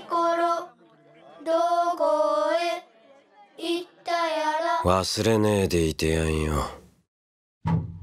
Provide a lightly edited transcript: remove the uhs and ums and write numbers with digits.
ころどこへ行ったやら。 忘れねえでいてやんよ。